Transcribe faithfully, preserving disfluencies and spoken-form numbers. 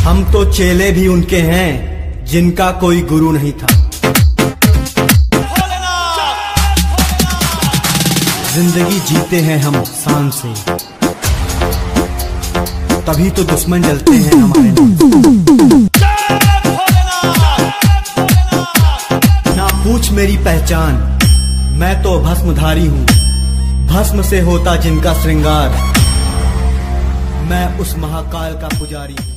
हम तो चेले भी उनके हैं जिनका कोई गुरु नहीं था। जिंदगी जीते हैं हम शान से, तभी तो दुश्मन जलते हैं हमारे। ना पूछ मेरी पहचान, मैं तो भस्मधारी हूँ। भस्म से होता जिनका श्रृंगार, मैं उस महाकाल का पुजारी हूँ।